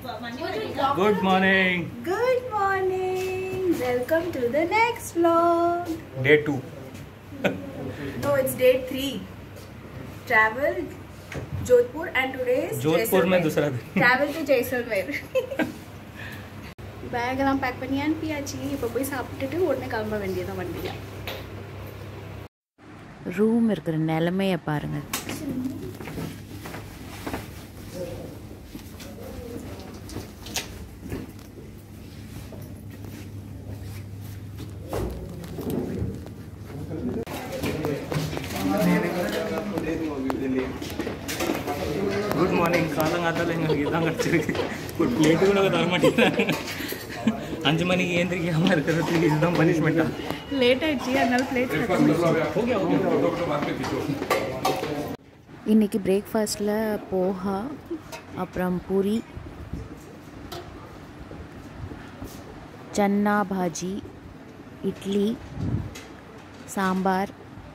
Good morning. Good morning. Welcome to the next vlog. Day 2. No, it's day 3. Travel Jodhpur and today is Jodhpur में दूसरा दिन. Travel to Jaisalmer. Bag எல்லாம் pack பண்ணி அனுப்பியாச்சு. இப்போ போய் சாப்பிட்டுட்டு உடனே கிளம்ப வேண்டியதான் வண்டியில. ரூம் இருக்கிற நிலைமையை பாருங்க. Good morning. காலங்காத்தால எங்களுக்கு இதான் கிடச்சிருக்கு. ஒரு பிளேட்டு கூட தர மாட்டேங்கிறாங்க. 5 மணிக்கு ஏந்திரிக்காம இருக்கிறதுக்கு இதுதான் பனிஷ்மெண்ட்டா? லேட் ஆயிடுச்சு அதனால பிளேட் இன்றைக்கி பிரேக்ஃபாஸ்ட்டில் போஹா, அப்புறம் பூரி, சன்னா பாஜி, இட்லி, சாம்பார்,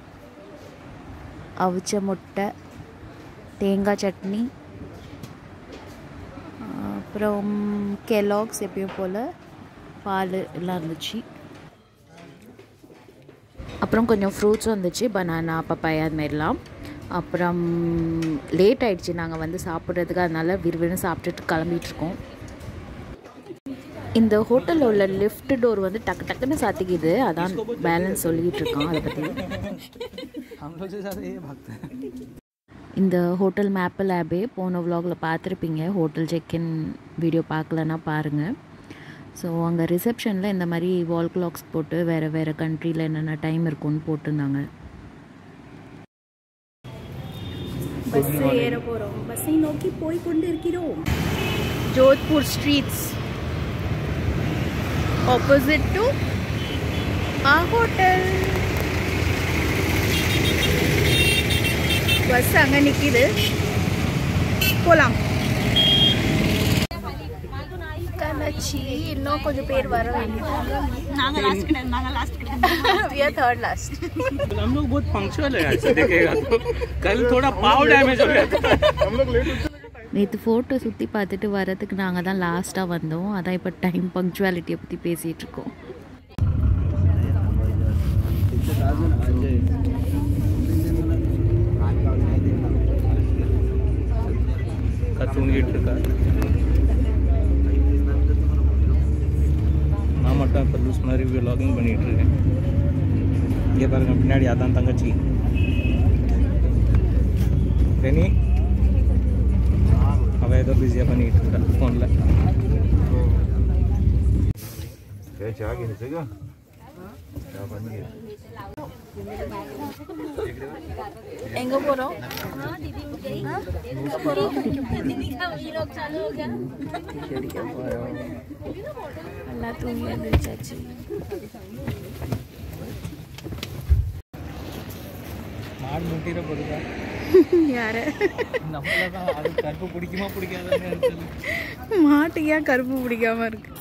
அவிச்ச முட்டை, தேங்காய் சட்னி, அப்புறம் கெலாக்ஸ் எப்பயும் போல் பால் எல்லாம் இருந்துச்சு. அப்புறம் கொஞ்சம் ஃப்ரூட்ஸும் இருந்துச்சு, பனானா, பப்பாயா அதுமாரிலாம். அப்புறம் லேட் ஆகிடுச்சு நாங்கள் வந்து சாப்பிட்றதுக்கு, அதனால் விறுவிறுன்னு சாப்பிட்டுட்டு கிளம்பிகிட்ருக்கோம். இந்த ஹோட்டலில் உள்ள லிஃப்ட் டோர் வந்து டக்கு டக்குன்னு சாத்திக்குது, அதான் பேலன்ஸ் சொல்லிக்கிட்டு இருக்கோம். அதை பற்றி இந்த ஹோட்டல் மேப்பிள் ஆப்பே போன விலாகில் பார்த்துருப்பீங்க. ஹோட்டல் செக்இன் வீடியோ பார்க்கலன்னா பாருங்கள். ஸோ அங்கே ரிசப்ஷனில் இந்த மாதிரி வால் கிளாக்ஸ் போட்டு வேறு கண்ட்ரியில் என்னென்ன டைம் இருக்குன்னு போட்டிருந்தாங்க. பஸ் ஏற போகிறோம். பஸ்ஸை நோக்கி போய் கொண்டு இருக்கிறோம். Jodhpur streets opposite to our hotel. Bus அங்கே நிற்கிது, போகலாம். கனச்சி இன்னும் கொஞ்சம் பேர் வர வேண்டியது. நாங்கள் last we are third last. हम लोग बहुत पंक्चुअल है, ऐसे देखेगा तो कल थोड़ा पाव डैमेज हो गया था. हम लोग लेट நேற்று ஃபோட்டோ சுற்றி பார்த்துட்டு வரதுக்கு நாங்கள் தான் லாஸ்ட்டாக வந்தோம். அதான் இப்போ டைம் பங்க்சுவாலிட்டியை பற்றி பேசிகிட்ருக்கோம். தூங்கிட்டு இருக்கா. நான் மட்டும் இப்போ லூஸ் மாதிரி விலாகிங் பண்ணிகிட்டு இருக்கேன். இங்கே பாருங்க பின்னாடி அதான் தங்கச்சி ரெனி. அவள் ஏதோ பிஸியாக பண்ணிகிட்டு இருக்கா ஃபோனில். எங்கே போகிறோம்? நல்லா தூங்கி எழுந்திரிச்சாச்சு. மாடு முட்டிட போடுதா யாரு? நம்மள தான். அது கருப்பு பிடிக்குமா பிடிக்காதுன்னு மாட்டுக்கு ஏன் கருப்பு பிடிக்காம இருக்கு?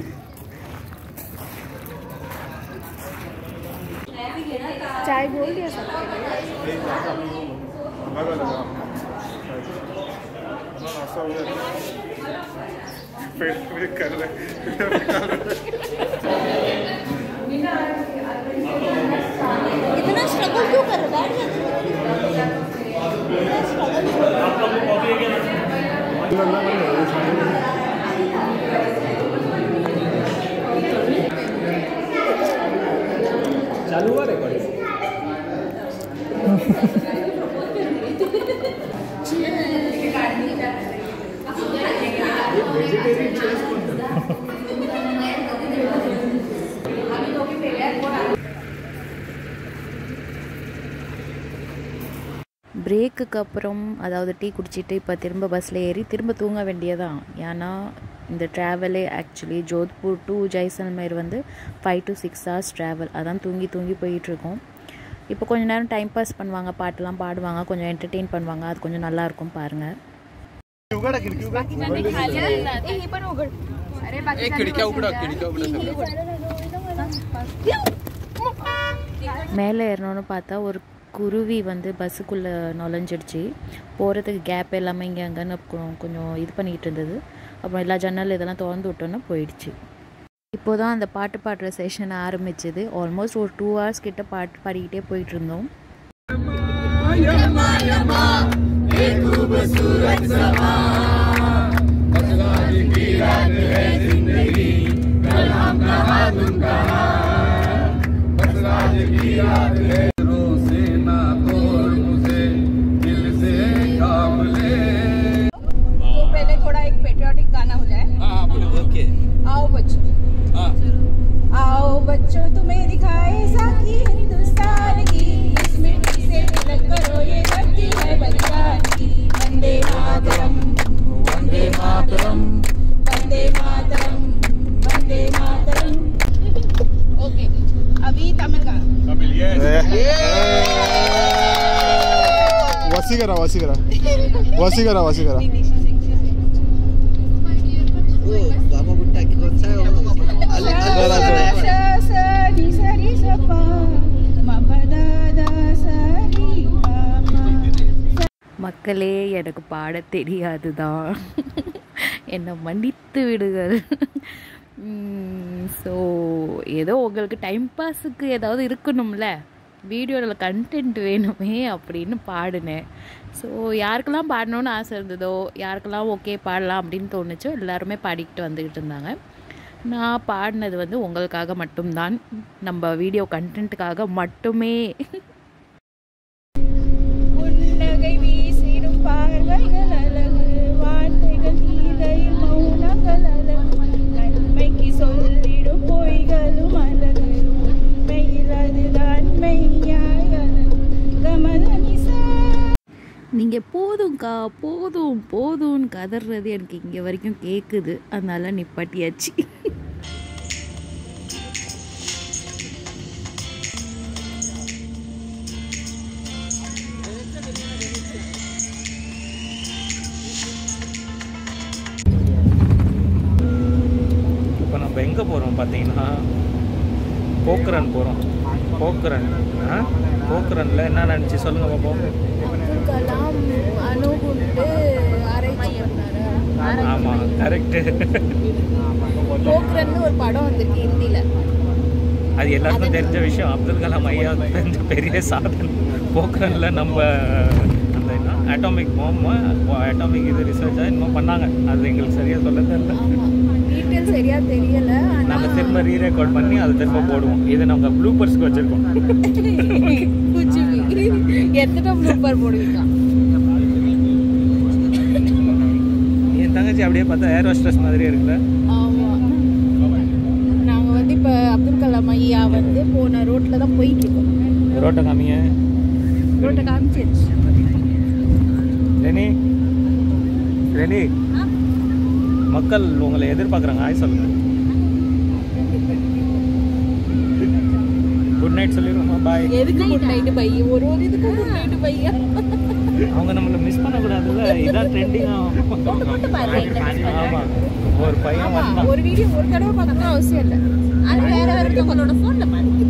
चाय बोल दिया सबके इतना स्ट्रगल क्यों कर रहा है? चालू हुआ रिकॉर्डिंग? பிரேக்குக்கு அப்புறம் அதாவது டீ குடிச்சிட்டு இப்போ திரும்ப பஸ்ஸில் ஏறி திரும்ப தூங்க வேண்டியதான். ஏன்னா இந்த ட்ராவலே ஆக்சுவலி ஜோத்பூர் டு ஜெய்சல்மேர் வந்து 5 to 6 hours ட்ராவல். அதான் தூங்கி போயிட்டுருக்கோம். இப்போ கொஞ்சம் நேரம் டைம் பாஸ் பண்ணுவாங்க, பாட்டெலாம் பாடுவாங்க, கொஞ்சம் என்டர்டெயின் பண்ணுவாங்க. அது கொஞ்சம் நல்லாயிருக்கும் பாருங்கள். மேலே ஏறணும்னு பார்த்தா ஒரு குருவி வந்து பஸ்ஸுக்குள்ளே நுழைஞ்சிடுச்சு. போகிறதுக்கு கேப் எல்லாமே இங்கே அங்கேன்னு கொஞ்சம் இது பண்ணிகிட்டு இருந்தது. அப்புறம் எல்லா ஜன்னல் இதெல்லாம் திறந்து விட்டோன்னா போயிடுச்சு. இப்போ தான் அந்த பாட்டு பாடுற செஷன் ஆரம்பிச்சது. ஆல்மோஸ்ட் ஒரு 2 hours கிட்ட பாட்டு பாடிக்கிட்டே போயிட்டு இருந்தோம். पहले थोड़ा एक पेट्रियोटिक गाना हो जाए. ओके. आओ बच्चों, आओ बच्चों तुम्हें दिखाए साकी हिंदुस्तान की, इस मिट्टी से तिलक करो ये धरती है बलिदान की. वंदे मातरम, वंदे मातरम, वंदे मातरम, वंदे मातरम. ओके, अभी तमिल गाना. वसीकरा वसीकरा वसीकरा वसीकरा. बाबा बुट्टा की कौन सा है? மக்களே, எனக்கு பாட தெரியாது தான், என்னை மன்னித்து விடுங்கள். ஸோ ஏதோ உங்களுக்கு டைம் பாஸுக்கு ஏதாவது இருக்கணும்ல, வீடியோவில் கண்டென்ட் வேணுமே அப்படின்னு பாடினேன். ஸோ யாருக்கெல்லாம் பாடணுன்னு ஆசை இருந்ததோ, யாருக்கெல்லாம் ஓகே பாடலாம் அப்படின்னு தோணுச்சோ எல்லாருமே பாடிக்கிட்டு வந்துக்கிட்டு இருந்தாங்க. நான் பாடினது வந்து உங்களுக்காக மட்டும்தான், நம்ம வீடியோ கண்டென்ட்டுக்காக மட்டுமே. புன்னகை வீசிடும் பார்வைகள் அழகு, வார்த்தைகள் கீதையில் மௌனங்கள் அழகு, நன்மைக்கு சொல்லிடும் பொய்களும் அழகு, உண்மையில் அதுதான் மெய்யாய் அழகு. கமலனிசா நீங்கள் போதும்க்கா போதும் போதும்னு கதறது எனக்கு இங்கே வரைக்கும் கேட்குது, அதனால நிப்பாட்டியாச்சு. இப்போ நம்ம எங்கே போகிறோம் பார்த்தீங்கன்னா, போக்ரன் போகிறோம். போக்ரன் போக்ரனில் என்ன நினச்சி சொல்லுங்கள் பார்ப்போம். அப்துல் கலாம் அணுகுண்டு ஆராய்ச்சி பண்ணாரு. ஆமாம், கரெக்டு. போக்ரன்னு ஒரு படம் வந்திருக்கு ஹிந்தியில். அது எல்லாருக்கும் தெரிஞ்ச விஷயம். அப்துல் கலாம் ஐயா தெரிஞ்ச பெரிய சாதனை. போக்ரனில் நம்ம அந்த அட்டாமிக் அட்டாமிக் இது ரிசர்ச்சாக இன்னும் பண்ணாங்க. அது எங்களுக்கு சரியாக சொல்ல தெரியல. டீட்டெயில் சரியாக தெரியலை. நாங்கள் திரும்ப ரீரெக்கார்ட் பண்ணி அதை திரும்ப போடுவோம். இது நம்ம ப்ளூபர்ஸ்க்கு வச்சுருக்கோம். எத்தனை ப்ளூப்பர் போடுவீங்க? என் தங்கச்சி அப்படியே பார்த்தா ஏர் ஹோஸ்டஸ் மாதிரியே இருக்குல்ல. ஆமாம், நாங்கள் வந்து இப்போ அப்துல் கலாம் ஐயா வந்து போன ரோட்டில் தான் போயிட்டுருக்கோம். ரோட்டை காமிங்க. ரோட்டை காமிச்சிருச்சு. ரெனி ரெனி, மக்கள் உங்களை எதிர்பார்க்குறாங்க. ஆய் சொல்லுங்க. குட் நைட் சொல்லிடுவோமா? பாய். எதுக்கு குட் நைட்டு பை? ஒரு இதுக்கு குட் நைட்டு பையா? அவங்க நம்மளை மிஸ் பண்ணக்கூடாதுல்ல, இதான் ட்ரெண்டிங்காக. ஆமாம், ஒரு பையன் வந்தான். ஒரு வீடியோ ஒரு தடவை பார்க்கணும் அவசியம் இல்லை. அது வேற ஒருத்தவங்களோட ஃபோனில்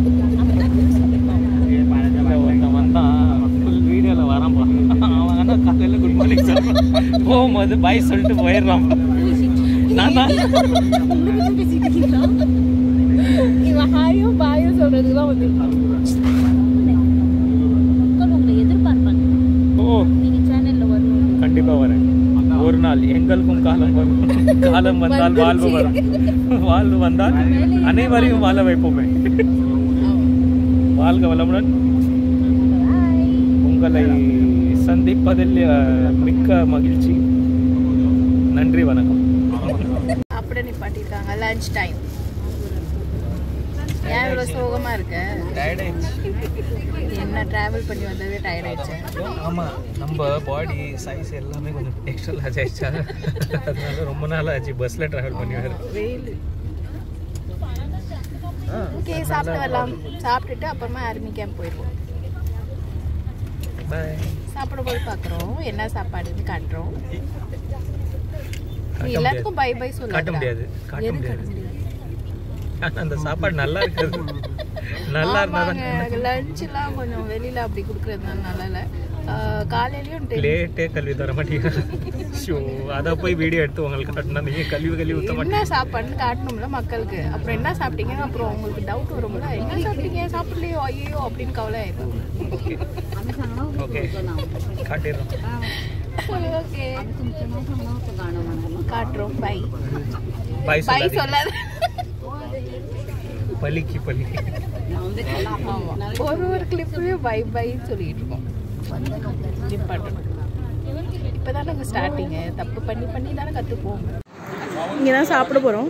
ஒருத்தன் வந்தான், ஃபுல் வீடியோவில் வரான். அவன் ஆனால் காலையில் குட் மார்னிங் சொல்கிறான், போகும்போது பாய் சொல்லிட்டு போயிடுறான். நான் தான் இவன் ஹாயும் பாயும் சொல்றதுக்கு தான் வந்து உங்களை எதிர்பார்ப்பாங்க. ஓ, நீங்க சேனல்ல வரணும். கண்டிப்பாக வரேன். ஒரு நாள் எங்களுக்கும் காலம் வரும். காலம் வந்தால் வாழ்வு வரும். வாழ்வு வந்தால் அனைவரையும் வாழ வைப்போமே. வாழ்க வளமுடன். உங்களை சந்திப்பதில் மிக்க மகிழ்ச்சி. நன்றி, வணக்கம். அப்படியே நிப்பாட்டிருக்காங்க. Lunch time. ஏன் இவ்வளோ சோகமா இருக்கு? என்ன டிராவல் பண்ணி வந்ததே டயர்ட் ஆயிடுச்சு. ஆமாம், நம்ம பாடி சைஸ் எல்லாமே கொஞ்சம் எக்ஸ்ட்ரா லார்ஜ் ஆயிடுச்சா, அதனால ரொம்ப நாள் ஆச்சு பஸ்ஸில் ட்ராவல் பண்ணி வர. வெயில். ஓகே, சாப்பிட்டு வரலாம். சாப்பிட்டுட்டு அப்புறமா ஆர்மி கேம்ப் போயிடுவோம். பாய். சாப்பிட போய் பார்க்குறோம் என்ன சாப்பாடுன்னு காட்டுறோம். எல்லாத்துக்கும் பை பை சொல்ல காட்ட முடியாது. ஆனால் அந்த சாப்பாடு நல்லா இருக்காது. நல்லா இருந்தா லஞ்ச்லாம் கொஞ்சம் வெளியில் அப்படி கொடுக்குறதுனால நல்லா இல்லை. காலையிலையும் லேட்டே கல்வி தர மாட்டேங்க. ஷோ அதை போய் வீடியோ எடுத்து உங்களுக்கு காட்டினா நீங்கள் கல்வி ஊற்ற மாட்டேங்க. என்ன சாப்பாடுன்னு காட்டணும்ல மக்களுக்கு. அப்புறம் என்ன சாப்பிட்டீங்க அப்புறம் உங்களுக்கு டவுட் வரும்ல, என்ன சாப்பிட்டீங்க சாப்பிடலையோ ஐயோ அப்படின்னு கவலை ஆயிடும். ஓகே காட்டிடுறோம். ஓகே காட்டுறோம். பை பை பை சொல்லாத. பலிக்கு ஒரு கிளிப்லயும் பை பைன்னு சொல்லிட்டு இருக்கோம். இப்போதான் நாங்கள் ஸ்டார்டிங்கு, தப்பு பண்ணி தானே கற்றுப்போம். இங்கே தான் சாப்பிட போகிறோம்.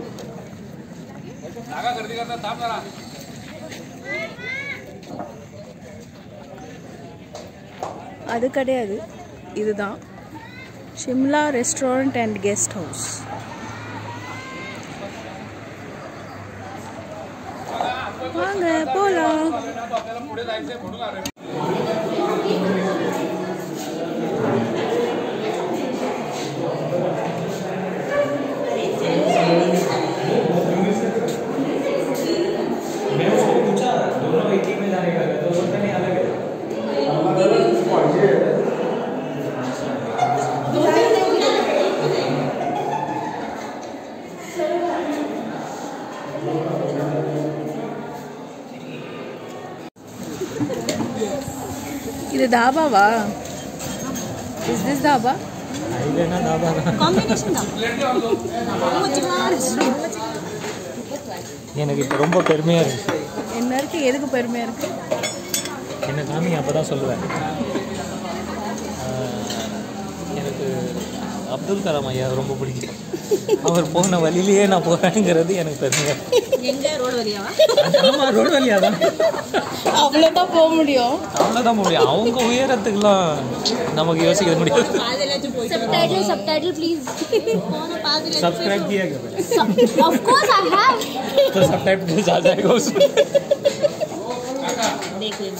அது கிடையாது, இதுதான் Shimla restaurant and guest house. வாங்க போகலாம். இது தாபாவா? Is this dhaba? இல்லைன்னா தாபா எனக்கு இப்போ ரொம்ப பெருமையாக இருக்குது. என்ன இருக்குது? எதுக்கு பெருமையாக இருக்குது? என்ன காமி அப்போ தான் சொல்லுவேன். எனக்கு அப்துல் கலாம் ஐயா ரொம்ப பிடிக்கும். அவர் போன வழியிலேயே நான் போகிறேங்கிறது எனக்கு பெருமையாக. எங்கே ரோடு வழியாவா? ஆமாம், ரோடு வழியாக தான். அவ்வளோதான் போக முடியும். அவ்வளோதான் முடியும். அவங்க உயரத்துக்குலாம் நமக்கு யோசிக்க முடியாது. Subtitle please. सब्सक्राइब किया क्या? Of course I have. तो सबटाइटल आ जाएगा उसमें. देख लेंगे.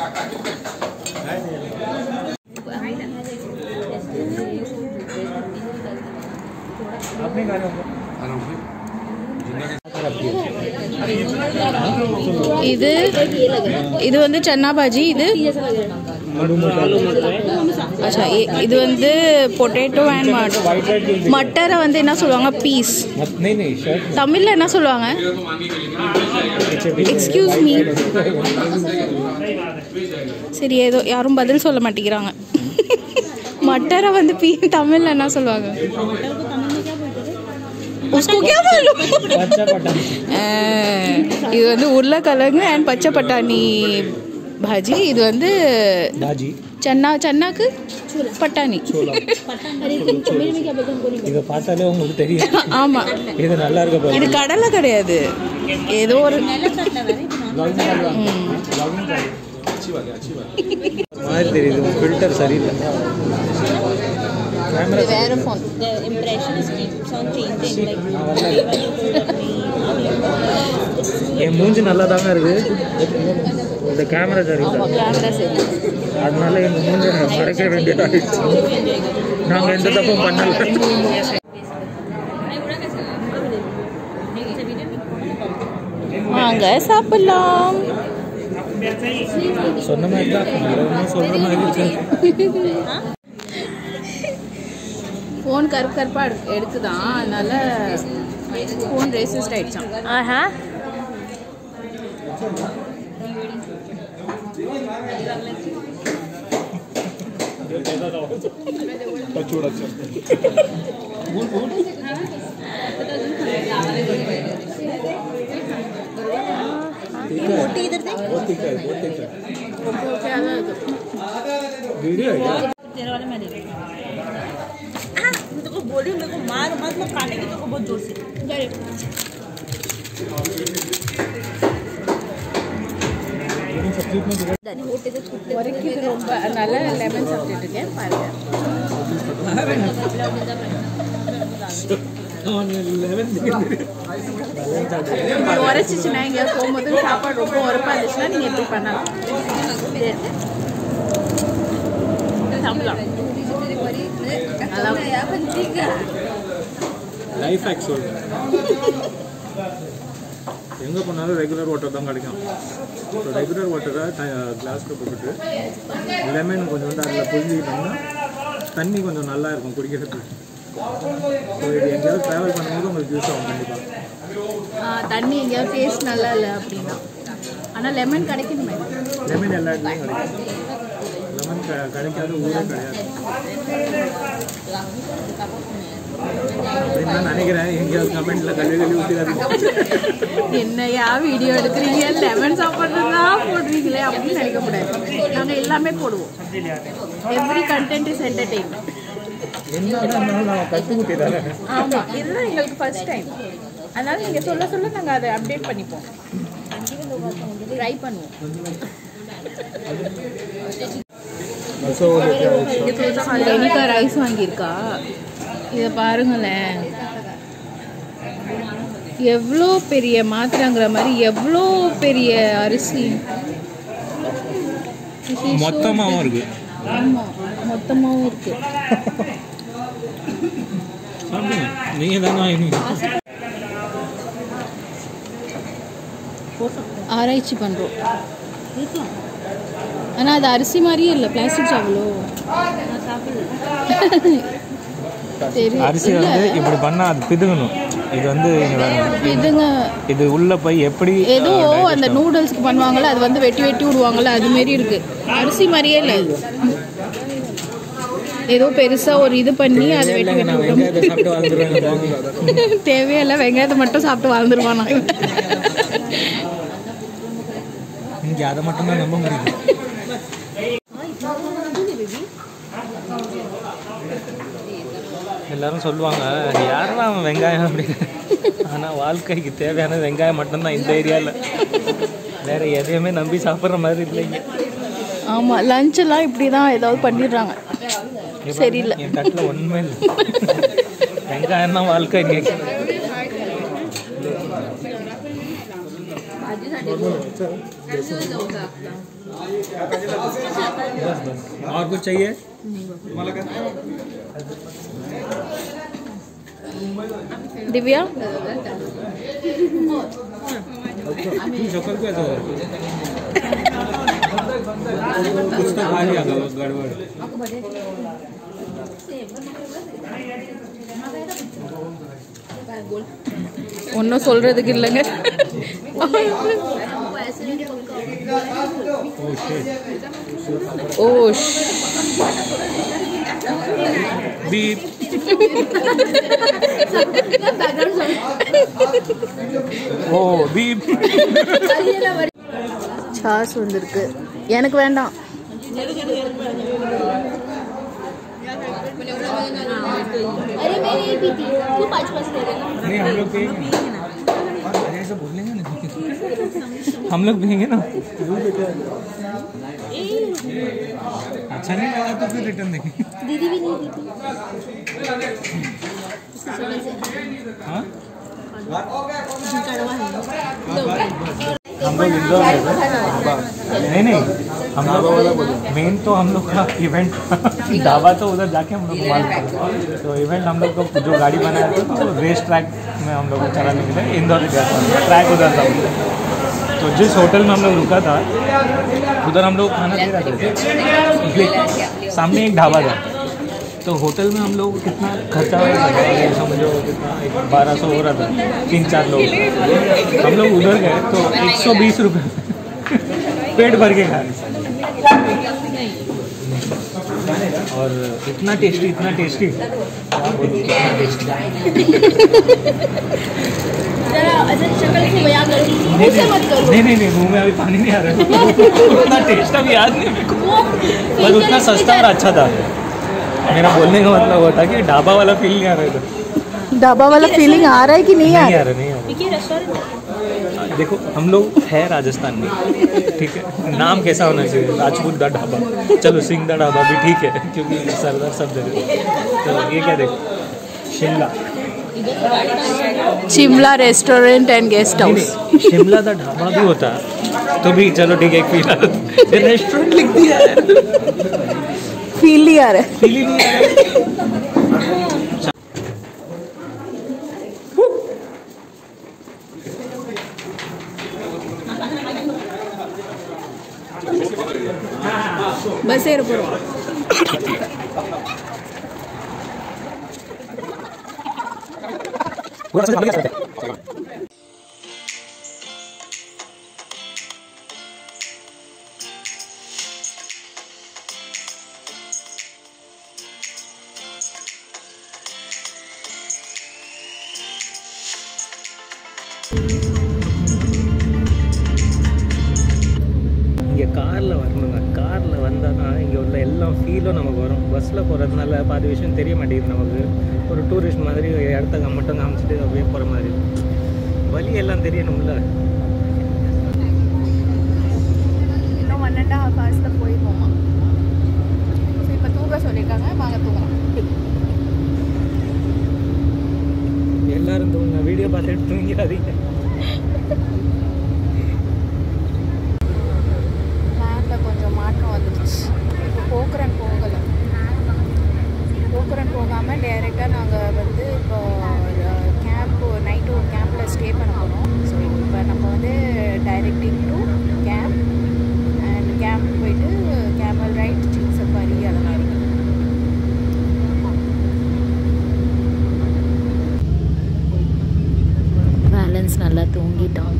आपने कहा आराम से இது வந்து சன்னா பாஜி. இது अच्छा இது வந்து பொட்டேட்டோ அண்ட் மட்டரை வந்து என்ன சொல்லுவாங்க? பீஸ். தமிழில் என்ன சொல்லுவாங்க? Excuse me. சரி, ஏதோ யாரும் பதில் சொல்ல மாட்டேங்கிறாங்க. மட்டரை வந்து தமிழில் என்ன சொல்லுவாங்க? उसको क्या मालूम? இது வந்து உருளைக்கிழங்கு அண்ட் பச்சை பட்டாணி பாஜி. இது வந்து சன்னாக்கு பட்டாணி. இதை பார்த்தாலே உங்களுக்கு தெரியும். ஆமா, இது நல்லா இருக்கு. இது கடலை கிடையாது, ஏதோ ஒரு மாதிரி தெரியுது. ஃபில்டர் சரியில்லை. வேற ஃபோன். என் மூஞ்சி நல்லா தாங்க இருக்கு. இந்த கேமரா சரியில்லை. கேமரா சரி, அதனால எங்கள் மூஞ்சி மறைக்க வேண்டியதாகிடுச்சு. நாங்கள் எந்த தப்பும் பண்ணல. வாங்க சாப்பிடலாம். சொன்ன மாதிரி தான், சொல்கிற மாதிரி. ஃபோன் கருப்பா எடுக்குதான், அதனால ஃபோன் ரேசிஸ்ட் ஆயிடுச்சான். ஆஹா, तेरे वाले में दे तो को बोली मेरे को मार मत, मैं काटेगी तो को बहुत जोर से. வரைக்கும் இது ரொம்ப நல்ல லெமன் சாப்பிட்டுட்டு இருக்கேன் பாருங்க. உரைச்சிச்சுன்னா இங்கே போகும்போது சாப்பாடு ரொம்ப உரப்பா இருந்துச்சுன்னா நீங்க எப்படி பண்ணலாம்? சாப்பிடலாம். லைஃப் ஹேக் சொல்றேன். எங்கே போனாலும் ரெகுலர் வாட்டர் தான் கிடைக்கும். ஸோ ரெகுலர் வாட்டரை கிளாஸில் போட்டுட்டு லெமன் கொஞ்சம் வந்து அதில் புரிஞ்சுக்கிட்டோம்னா தண்ணி கொஞ்சம் நல்லா இருக்கும் குடிக்கிறதுக்கு. ஸோ இது எங்கேயாவது ட்ராவல் பண்ணும்போது உங்களுக்கு யூஸ் ஆகும் கண்டிப்பாக. தண்ணி எங்கேயாவது டேஸ்ட் நல்லா இல்லை அப்படின்னா. ஆனால் லெமன் கிடைக்கணுமே. லெமன் எல்லா இடத்துலையும் கிடைக்கும். லெமன் கிடைக்காத ஊரே கிடையாது அப்படின்னு நான் நினைக்கிறேன். எங்கேயாவது கமெண்ட்டில் கழுவி ஊற்றிடாதீங்க. என்னையா வீடியோ எடுக்கிறீங்க, லெமன் சாப்பிட்றதா போடுறீங்களே அப்படின்னு நினைக்கக்கூடாது. நாங்கள் எல்லாமே போடுவோம். Every content is entertainment. ஆமாம், இதுதான் எங்களுக்கு ஃபர்ஸ்ட் டைம். அதனால நீங்கள் சொல்ல சொல்ல நாங்கள் அதை அப்டேட் பண்ணிப்போம், ட்ரை பண்ணுவோம். ரெனிகா ரைஸ் வாங்கியிருக்கா. இதை பாருங்களேன், எவ்வளோ பெரிய மாத்திரைங்கிற மாதிரி எவ்வளோ பெரிய அரிசி. மொத்தமாகவும் இருக்கு. ஆமாம், மொத்தமாகவும் இருக்கு. நீங்கள் தானே ஆராய்ச்சி பண்ணுறோம். ஆனால் அது அரிசி மாதிரியே இல்லை, பிளாஸ்டிக் சாப்பிடலோ. அரிசி வந்து இப்படி பண்ணா அது பிதுங்கணும். இது வந்து இதுங்க இது உள்ள போய் எப்படி ஏதோ அந்த நூடுல்ஸ்க்கு பண்ணுவாங்கல்ல, அது வந்து வெட்டி வெட்டி விடுவாங்கல்ல, அது மாரி இருக்கு. அரிசி மாதிரியே இல்லை, ஏதோ பெருசா ஒரு இது பண்ணி அதை வெட்டி வெட்டி தேவையில்லை. வெங்காயத்தை மட்டும் சாப்பிட்டு வாழ்ந்துருவானா இங்கே? அதை மட்டும்தான் நம்ப முடியும். எல்லாரும் சொல்லுவாங்க யாரும் அவன் வெங்காயம் அப்படின்னு. ஆனால் வாழ்க்கைக்கு தேவையான வெங்காயம் மட்டும்தான் இந்த ஏரியாவில். வேற எதையுமே நம்பி சாப்பிட்ற மாதிரி இல்லைங்க. ஆமாம், லஞ்ச் எல்லாம் இப்படி தான் ஏதாவது பண்ணிடுறாங்க. சரியில்லை, என் தட்டில் ஒன்றுமே இல்லை. வெங்காயம் தான் வாழ்க்கை. और कुछ चाहिए? दिव्या शक्ल पे तो कुछ तो खा लिया गड़बड़. ஒன்றும் சொல்றதுக்கு இல்லைங்க. ஓஷ் बीप. Oh beep. சாஸ் வந்திருக்கு, எனக்கு வேண்டாம். अरे मेरी भी थी, तू 5 ले लेना। नहीं हम लोग पिएंगे, ऐसा बोलेंगे ना हम लोग पिएंगे ना. अच्छा नहीं लगा तो फिर रिटर्न देंगे. दीदी भी नहीं थी। हाँ हम लोग इंदौर गए थे. नहीं हम लोग मेन तो हम लोग का इवेंट ढाबा तो उधर जाके हम लोग मालूम पड़ा. तो इवेंट हम लोग को जो गाड़ी बनाया था तो रेस ट्रैक में हम लोग को चलाने के लिए इंदौर गया था. ट्रैक उधर था. तो जिस होटल में हम लोग रुका था उधर हम लोग खाना दे रहे थे. सामने एक ढाबा था. तो होटल में हम लोग कितना खर्चा हो रहा था समझो, कितना 1200 हो रहा था. 3-4 लोग हम लोग उधर गए तो 120 रुपये पेट भर के खाए. और इतना टेस्टी क्या बोलूं, कितना टेस्टी. शक्ल से बयां करो, नहीं मुंह में अभी पानी नहीं आ रहा. उतना टेस्ट अभी याद नहीं मेरे को, पर उतना सस्ता और अच्छा था. मेरा बोलने का मतलब वो था कि ढाबा वाला फीलिंग आ रहा था. ढाबा वाला फीलिंग आ रहा है कि नहीं आ रहा? नहीं आ रहा. देखो हम लोग है राजस्थान में, ठीक है. नाम कैसा होना चाहिए, राजपूत दा ढाबा. चलो सिंह दा ढाबा भी ठीक है क्योंकि सरदार सब जगह. तो ये क्या देखो, Shimla restaurant and guest house. Shimla Da Dhaba भी होता तो भी चलो ठीक है. एक रेस्टोरेंट लिख दिया है, फील नहीं आ रहा है. फील ही नहीं आ रहा. பஸ் ஏற போகிறோம். இங்கே காரில் வரணுங்க. காரில் வந்தால் தான் இங்கே உள்ள எல்லா ஃபீலும் நமக்கு வரும். பஸ்ஸில் போகிறதுனால பாதி விஷயம் தெரிய மாட்டேங்குது நமக்கு. ஒரு டூரிஸ்ட் மாதிரி இடத்த மட்டும் காமிச்சிட்டு அப்படியே போகிற மாதிரி. வழி எல்லாம் தெரியணும்ல. இன்னும் 1.5 hours போயிருக்கோமா. ஸோ இப்போ தூங்க சொல்லியிருக்காங்க, வாங்க தூங்கலாம். எல்லாரும் தூங்க, வீடியோ பார்த்துட்டு தூங்கிடாதீங்க. பிளானில் கொஞ்சம் மாற்றம் வந்துடுச்சு. இப்போ போக்குரன் போகலை. போக்குரன் போகாமல் டைரெக்டாக நாங்கள் வந்து இப்போ கேம்ப் நைட்டு ஒரு கேம்பில் ஸ்டே பண்ண போகிறோம். ஸோ இப்போ நம்ம வந்து directing to camp and camp போயிட்டு கேமல் ரைட், ஜீப் சஃபாரி அதெல்லாம் இருக்குது. பேலன்ஸ் நல்லா தூங்கிட்டோம்.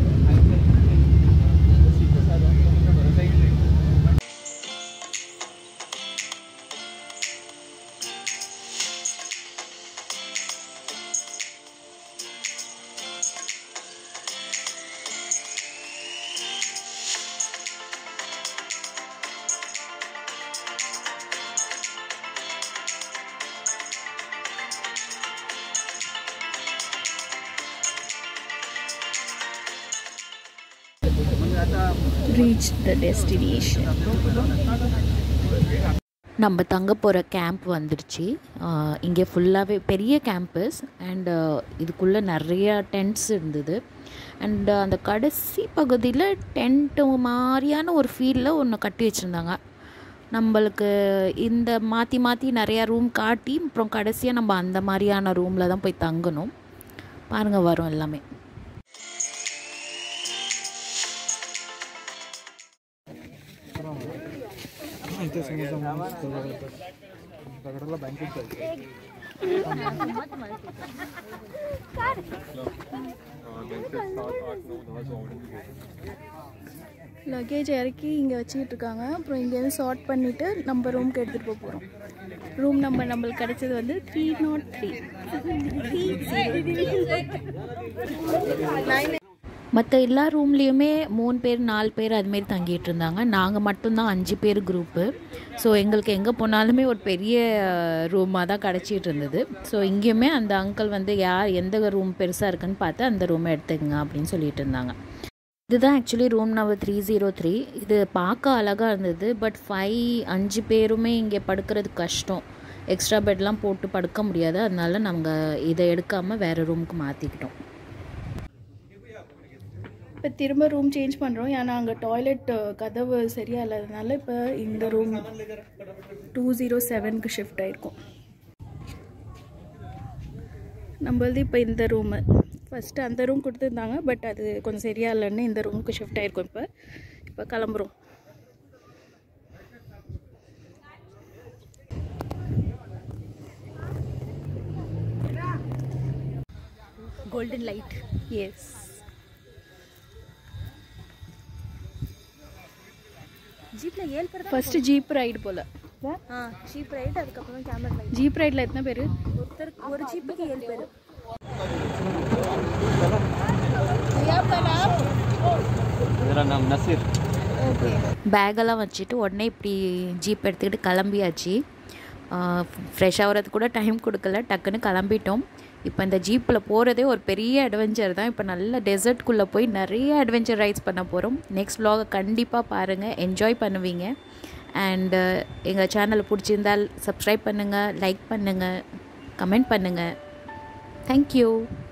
Reach the destination. நம்ம தங்க போகிற கேம்ப் வந்துடுச்சு. இங்கே ஃபுல்லாகவே பெரிய கேம்பஸ் அண்ட் இதுக்குள்ளே நிறையா டென்ட்ஸ் இருந்தது. அண்ட் அந்த கடைசி பகுதியில் டென்ட்டு மாதிரியான ஒரு ஃபீலில் ஒன்று கட்டி வச்சுருந்தாங்க. நம்மளுக்கு இந்த மாற்றி மாற்றி நிறையா ரூம் காட்டி அப்புறம் கடைசியாக நம்ம அந்த மாதிரியான ரூமில் தான் போய் தங்கணும். பாருங்கள், வரும் எல்லாமே. லக்கேஜ் இறக்கி இங்கே வச்சுக்கிட்டு இருக்காங்க. அப்புறம் இங்கேருந்து சார்ட் பண்ணிவிட்டு நம்ம ரூமுக்கு எடுத்துகிட்டு போக போகிறோம். ரூம் நம்பர் நம்மளுக்கு கிடைச்சது வந்து 303. மற்ற எல்லா ரூம்லேயுமே 3 பேர் 4 பேர் அதுமாரி தங்கிட்டு இருந்தாங்க. நாங்கள் மட்டும்தான் 5 பேர் குரூப்பு. ஸோ எங்களுக்கு எங்கே போனாலுமே ஒரு பெரிய ரூமாக தான் கிடச்சிட்டு இருந்தது. ஸோ இங்கேயுமே அந்த அங்கிள் வந்து யார் எந்த ரூம் பெருசாக இருக்குன்னு பார்த்து அந்த ரூமை எடுத்துக்கங்க அப்படின்னு சொல்லிட்டு இருந்தாங்க. இதுதான் ஆக்சுவலி ரூம் நம்பர் 303. இது பார்க்க அழகாக இருந்தது. பட் 5 பேருமே இங்கே படுக்கிறது கஷ்டம். எக்ஸ்ட்ரா பெட்லாம் போட்டு படுக்க முடியாது. அதனால நாங்கள் இதை எடுக்காமல் வேறு ரூமுக்கு மாற்றிக்கிட்டோம். இப்போ திரும்ப ரூம் சேஞ்ச் பண்ணுறோம். ஏன்னா அங்கே டாய்லெட் கதவு சரியாக இல்லாததுனால இப்போ இந்த ரூம் 207க்கு ஷிஃப்ட் ஆகிருக்கோம். நம்மளது இப்போ இந்த ரூமு ஃபஸ்ட்டு அந்த ரூம் கொடுத்துருந்தாங்க. பட் அது கொஞ்சம் சரியாக இல்லைன்னு இந்த ரூமுக்கு ஷிஃப்ட் ஆகிருக்கோம். இப்போ கிளம்புறோம். Golden light. எஸ், ஜீப்ல 7 பேர் தான். ஃபஸ்ட்டு ஜீப் ரைடு போல். ஜீப் ரைட், அதுக்கப்புறம் கேமரா ரைட். ஜீப் ரைடில் எத்தனை பேர்? ஒரு ஜீப்புக்கு 7 பேர். பேக்கெல்லாம் வச்சுட்டு உடனே இப்படி ஜீப் எடுத்துக்கிட்டு கிளம்பியாச்சு. ஃப்ரெஷ் ஆகிறது கூட டைம் கொடுக்கல, டக்குன்னு கிளம்பிட்டோம். இப்போ இந்த ஜீப்பில் போகிறதே ஒரு பெரிய அட்வென்ச்சர் தான். இப்போ நல்ல டெசர்ட்குள்ளே போய் நிறைய அட்வென்ச்சர் ரைட்ஸ் பண்ண போகிறோம். நெக்ஸ்ட் vlog கண்டிப்பாக பாருங்கள், என்ஜாய் பண்ணுவீங்க. அண்டு எங்கள் சேனலை பிடிச்சிருந்தால் சப்ஸ்கிரைப் பண்ணுங்கள், லைக் பண்ணுங்கள், கமெண்ட் பண்ணுங்கள். தேங்க்யூ.